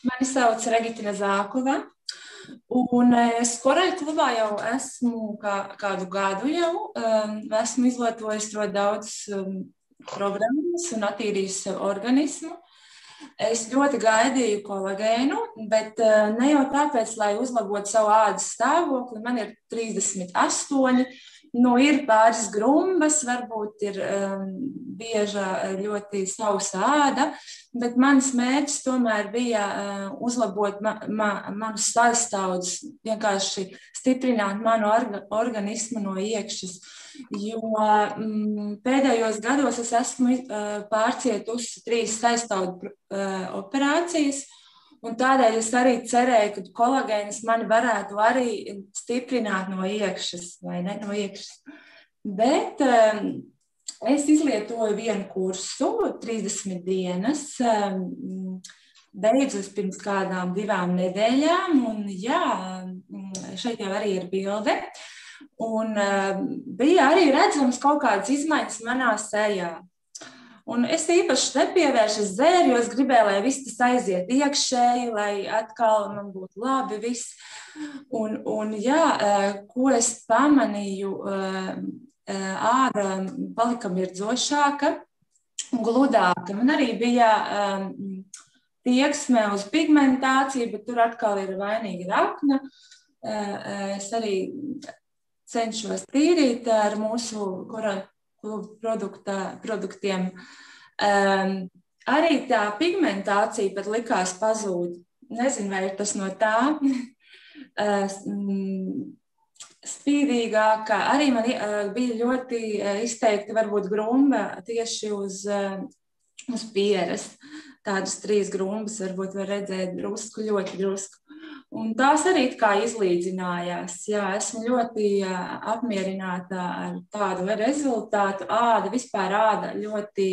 Mani sauc Regitina Zākova, un es koreļu klubā jau esmu kādu gadu jau. Esmu izlietojis ļoti daudz programmas un attīrījis organismu. Es ļoti gaidīju kolagēnu, bet ne jau tāpēc, lai uzlabotu savu ādas stāvokli. Man ir 38. Ir pāris grumbas, varbūt ir bieža ļoti sausa āda, bet mans mērķis tomēr bija uzlabot manus sastāvus, vienkārši stiprināt manu organismu no iekšas. Jo pēdējos gados es esmu pārcietusi 3 sastāvdu operācijas. Un tādēļ es arī cerēju, ka kolagēns mani varētu arī stiprināt no iekšas, vai ne no iekšas. Bet es izlietoju vienu kursu, 30 dienas, beidzu pirms kādām 2 nedēļām, un jā, šeit jau arī ir bilde. Un bija arī redzams kaut kādas izmaiņas manā sejā. Un es īpaši nepievēršu dzēru, jo es gribēju, lai viss tas aiziet iekšēji, lai atkal man būtu labi viss. Un jā, ko es pamanīju, āda palika mirdzošāka, gludāka. Man arī bija tieksme uz pigmentāciju, bet tur atkal ir vainīga rakna. Es arī cenšos tīrīt ar mūsu produktiem. Arī tā pigmentācija pat likās pazūd. Nezinu, vai tas no tā. Spīdīgāka. Arī man bija ļoti izteikti varbūt grumba tieši uz pieres. Tādas 3 grumbas varbūt var redzēt drusku, ļoti drusku. Un tās arī kā izlīdzinājās. Jā, esmu ļoti apmierināta ar tādu rezultātu. Vispār āda ļoti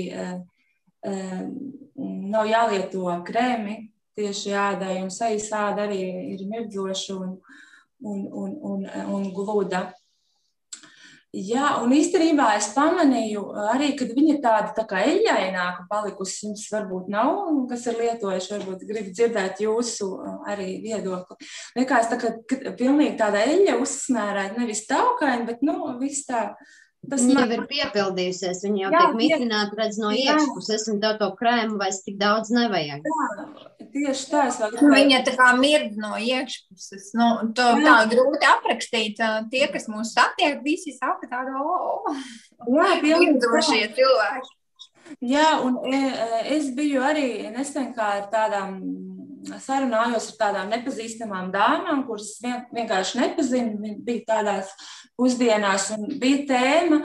nav jālieto krēmi tieši ādai, un sejas āda arī ir mirdzoša un gluda. Jā, un īstenībā es pamanīju arī, kad viņa tā kā eļļaināka palikusi, jums varbūt nav, kas ir lietojuši, varbūt grib dzirdēt jūsu arī viedokli. Likās tā, ka pilnīgi tāda eļļa uzsmērēta, nevis taukaina, bet, viss tā. Viņa jau ir piepildījusies, viņa jau tiek mitrināta, redz no iekšpuses, un to krēmu vairs tik daudz nevajag. Jā, tieši tā. Viņa tā kā mird no iekšpuses. Tā grūti aprakstīt. Tie, kas mūs satiek, visi saka tādu, mirdzošie cilvēki. Jā, un es biju arī nesen kā ar tādām sarunājos ar tādām nepazīstamām dāmām, kuras vienkārši nepazinu. Viņi bija tādās pusdienās un bija tēma.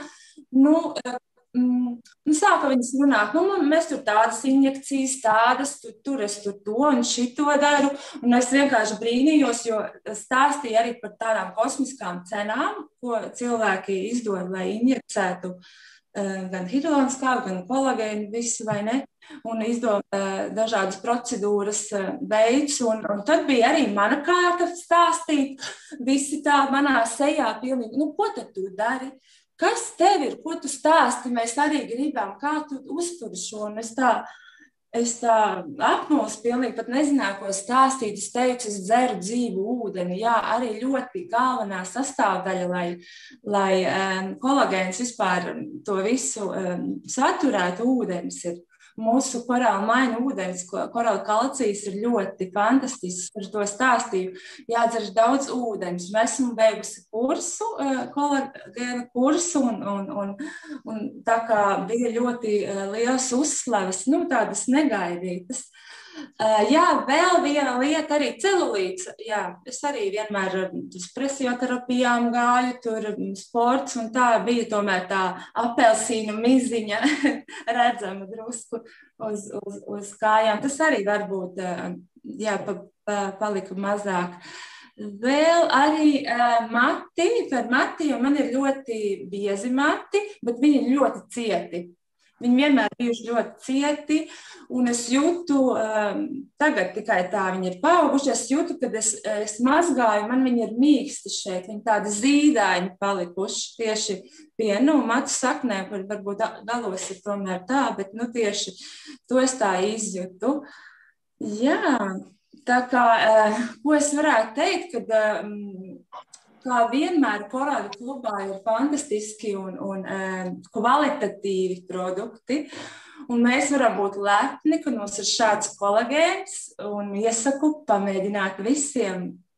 Sāka viņas runāt, mēs tur tādas injekcijas, tādas, tur es tur to un šito daru. Un es vienkārši brīnījos, jo stāstīja arī par tādām kosmiskām cenām, ko cilvēki izdod, lai injicētu gan hidrolānskābu, gan kolagēnu, visu vai ne, un izdomā dažādas procedūras veids. Un tad bija arī mana kārta stāstīt, visi tā manā sejā pilnīgi, ko tad tu dari? Kas tev ir, ko tu stāsti? Mēs arī gribam, kā tu uzturi šo. Un es tā apmulsu pilnīgi pat nezināju, ko stāstīt. Es teicu, es dzeru dzīvu ūdeni. Jā, arī ļoti galvenā sastāvdaļa, lai kolagēns vispār to visu saturētu, ūdens ir. Mūsu korāla maina ūdens, korāla kalcijas ir ļoti fantastisks, par to stāstīju. Jādzer daudz ūdens. Esmu beigusi kursu, kolagēna kursu, un tā kā bija ļoti liels uzslavas, tādas negaidītas. Jā, vēl viena lieta arī celulīts. Jā, es arī vienmēr uz presioterapijām gāju, tur sports, un tā bija tomēr tā apelsīnu miziņa redzama drusku uz kājām. Tas arī varbūt, palika mazāk. Vēl arī par mati, jo man ir ļoti biezi mati, bet viņi ir ļoti cieti. Viņi vienmēr bijuši ļoti cieti, un es jūtu, tagad tikai tā viņi ir paauguši, es jūtu, kad es mazgāju, man viņi ir mīksti šeit, viņi tādi zīdaiņi palikuši tieši pie, matu saknēm, varbūt galos ir tomēr tā, bet, tieši to es tā izjūtu. Jā, Tā kā, ko es varētu teikt, kad kā vienmēr Korāļu klubā ir fantastiski un kvalitatīvi produkti, un mēs varam būt lepni, ka mums ir šāds kolagēns, un iesaku pamēģināt visiem